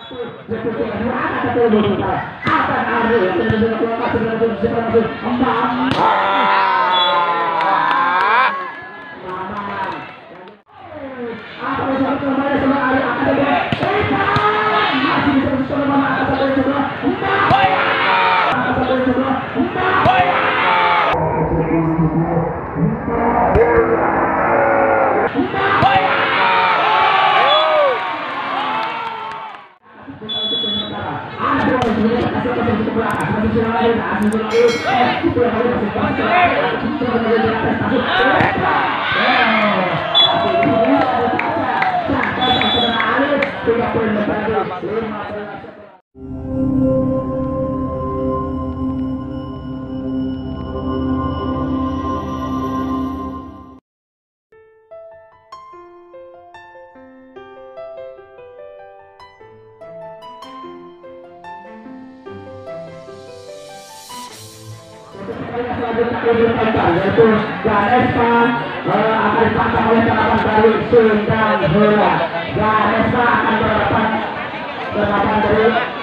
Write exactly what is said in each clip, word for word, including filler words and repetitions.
yaitu Ganesha akan dipantang oleh penerapan dari Sindang Bola. Ganesha akan berhadapan penerapan dari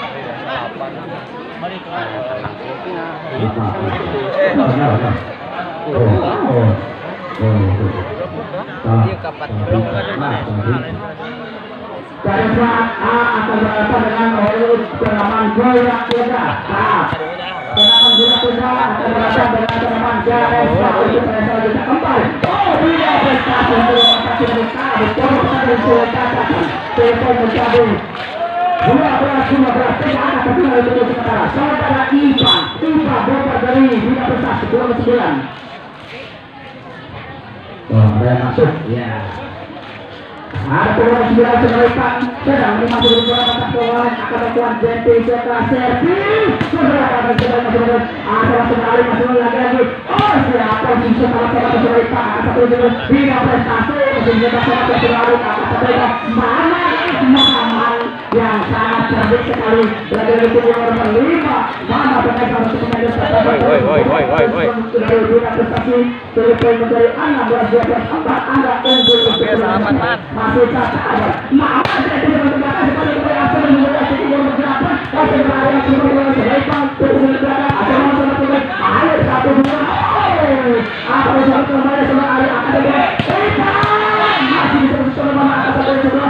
Ganesha akan berhadapan dengan penerapan Goya Kuda. Penerapan Goya Kuda akan berhadapan dengan penerapan Ganesha untuk selanjutnya kembali. Oh, dia prestasi untuk mengatakan mereka betul sekali saya katakan. Telepon menjadi dua belas lima belas tidak ada ketinggalan untuk sementara. Saudara Ipa, Ipa bongkar dari Bina Prestasi dua puluh sembilan. Oh, ada yang masuk. Ya. Ada peluang sembilan sebalikkan sedang menikmati bola kotak bola akan melakukan J P Jaka servis. Saudara akan coba masuk masuk. Ada langsung kali masuk lagi lagi. Oh, siapa sih setelah coba sebalikkan satu jempol Bina Prestasi mesin jempol sama terlalu akan terlihat mana Muhammad yang sangat cerdik sekali berada di punggung nomor lima. Mana pemain salah satu pemain terbaik. Woi woi woi woi woi. Sudah Bina Prestasi terlepas dari enam belas dua belas empat Anda unggul untuk selamat masih tak ada. Maaf saya tidak berterima kasih kepada asal memulai sebuah berapa. Saya berharap semua sebaiknya terus berada asal sama pemain. Ayo satu dua. Apa yang kembali sama Ali akan ada. Masih bisa bersama mana atas satu sebelah.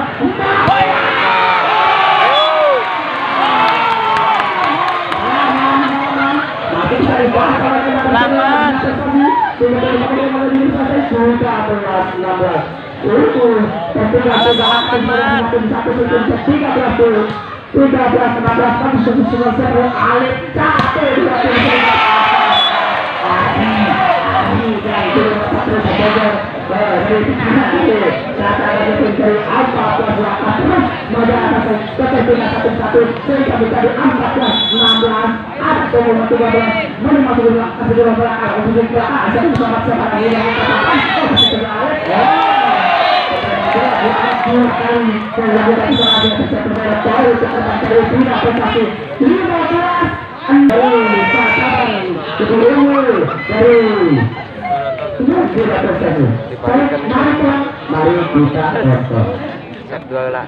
Laman. tiga belas enam belas tapi sudah selesai Alif capek dua puluh mari kita foto. Set dua lah.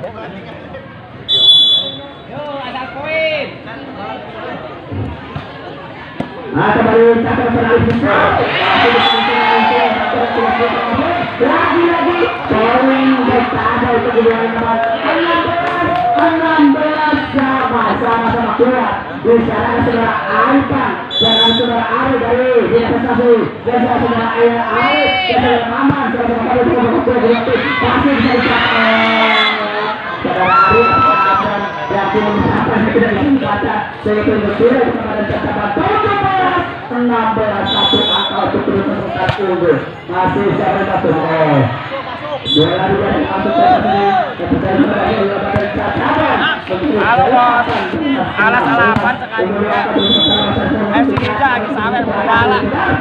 Nah, kembali catat serang bisa. Lagi-lagi scoring bertanda untuk kedua nomor enam belas enam belas sama-sama sama kuat. Bicara saudara Aipan dan saudara Ari dari Bina Prestasi dan saudara Ayah Ari dan saudara Maman saudara kami juga berkumpul pasti bisa dicapai. Saudara Ari akan yakin mencapai tidak dibaca sehingga berbeda kepada catatan tujuh belas enam belas satu angka untuk terus meningkat unggul. Masih siapa yang masuk? Oh, dua lagi yang masuk ke sini. Kemudian berada di bagian catatan. Alas alapan sekali. F C Ninja lagi sampai berwala.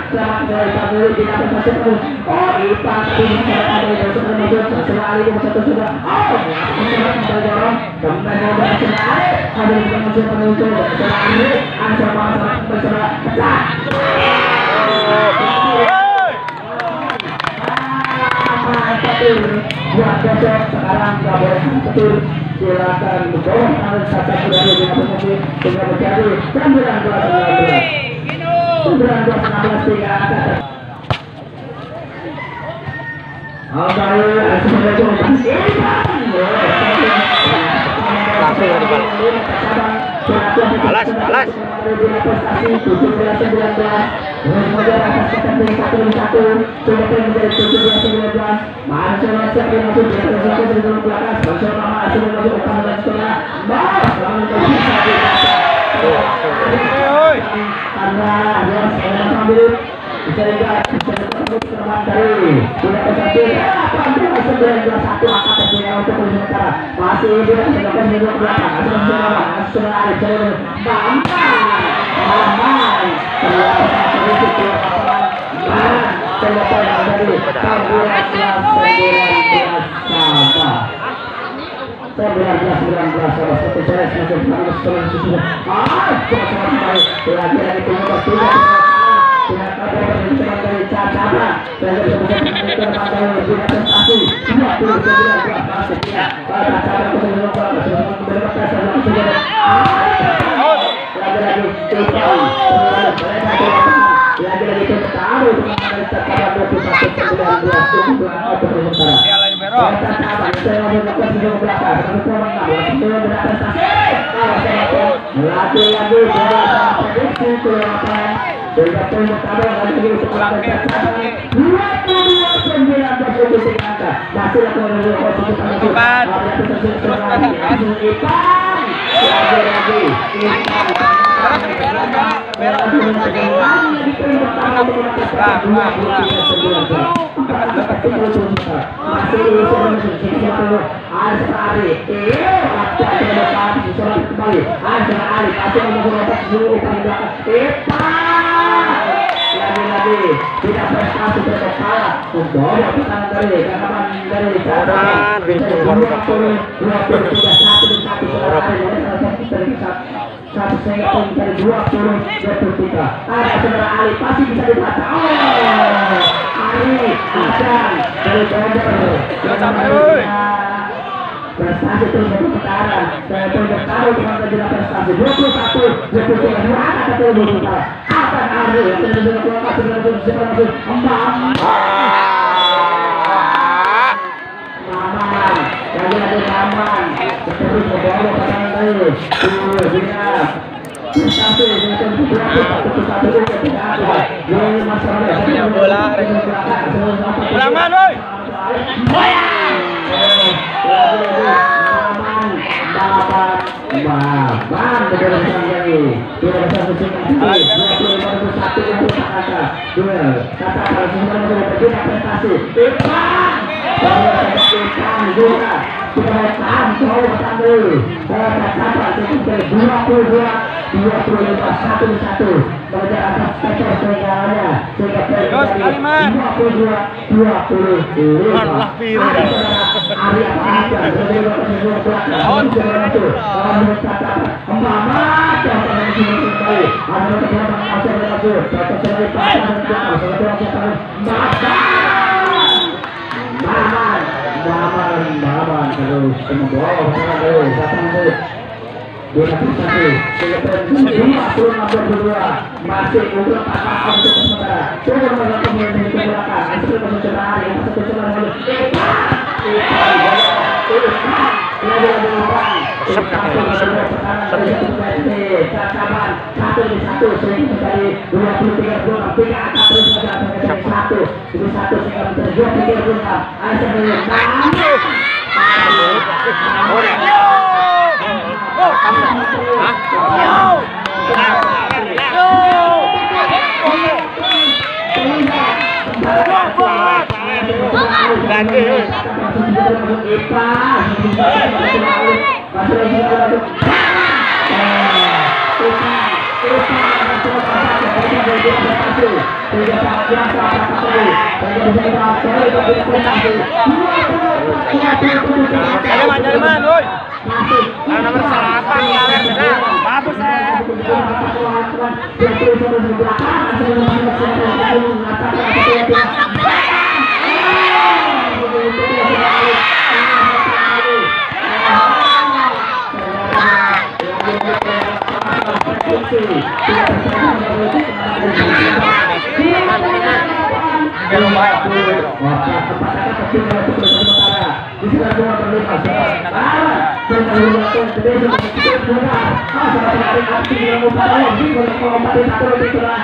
Oh, Ipan ini ada yang sudah maju sekali di satu sudah. Oh, dorong kemudian ada sekali ada yang maju menuju sekali ada masa bersama pecah. Buat besok sekarang nggak boleh betul silakan bawah tangan saja berada di posisi tinggal menjadi sembilan belas sembilan belas sembilan belas enam belas tiga atas. Oke, balas balas bisa juga teman dari sudah satu sembilan belas satu angka tertinggi untuk sementara masih tidak sedangkan di belakang sudah sudah ada jalan Bambang Bambang terlihat terlihat terlihat dari sembilan belas sembilan belas sembilan belas salah satu cara semakin bagus terus sudah ah sangat baik lagi lagi tunggu waktu tidak ada perbincangan dari cara saya bisa mengajar pada sudah prestasi dua puluh sembilan belas sekian pada cara keseluruhan bola keseluruhan berlepas dalam sejarah lagi-lagi total lagi-lagi total untuk mengajar pada dua puluh satu sembilan belas untuk auto sementara ya lagi merah saya mau melakukan sebelum belakang sebelum sebelum berprestasi lagi-lagi bola prediksi kelemahan Sudah poin pertama lagi untuk melakukan catatan dua puluh dua sembilan belas untuk angka masih lakukan dua posisi satu lagi lagi lagi-lagi tidak prestasi terkepala membawa tangan dari kanan dari cara dua puluh dua puluh tiga satu dan satu satu sehingga poin dari dua puluh dua puluh tiga ada saudara Ali pasti bisa dibaca oh Ali akan dari Bonder prestasi terus berputaran saya pun bertaruh dengan kejelas prestasi dua puluh satu dua puluh tiga dua angka satu berputar akan Ari yang sudah sudah keluar sudah sudah sudah langsung Maman Maman lagi-lagi Maman terus membawa pasangan dari tuh dia prestasi dengan dua puluh satu untuk tidak ada yang masalah bola ulangan woi Bang, betul sekali. Dua satu dua puluh lima satu untuk kata. Dua kata kalau semua sudah berbeda prestasi. Bang, bang, dua sudah tahan kau bertanggung. Kata kata sekitar dua puluh dua dua puluh lima satu satu. Pada atas skor segalanya. Terus Aliman. Dua puluh dua dua puluh lima. Hari apa? On itu. Kata Mama yang pernah diketahui ada kebenaran asal itu kata sekali pasangan belakang satu orang Maman Maman Maman terus membawa pasangan terus datang terus dua puluh satu lima puluh enam dua masih untuk pasangan untuk sementara coba melakukan pemain ke belakang itu pencerahan yang satu sebelah lalu lagi-lagi orang satu satu di satu sehingga menjadi dua puluh tiga puluh enam tiga angka terus saja menjadi satu itu satu sehingga menjadi dua puluh tiga puluh enam ada Jaliman, Jaliman, woi. Nah, nomor delapan, bagus ya. Messi. Tidak terserah melalui maka kepada kecil untuk sementara di sebelah dua terlibat sekarang terlalu terlalu terlalu bola masa menarik aksi yang membawa di bola empat satu lebih telah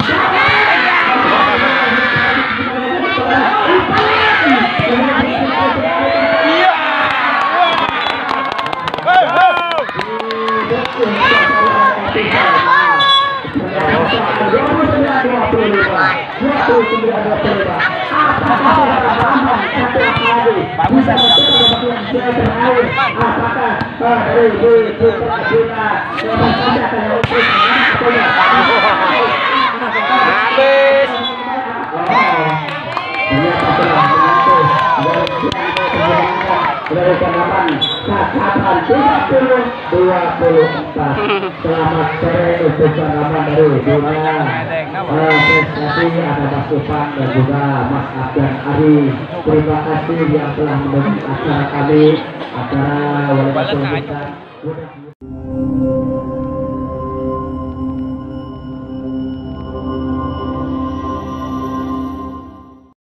dua puluh empat. Selamat sore untuk kawan dari Bima prestasi ada Mas Supang dan juga Mas Abdan Ari. Terima kasih yang telah mendukung acara kami, acara wali kota kita.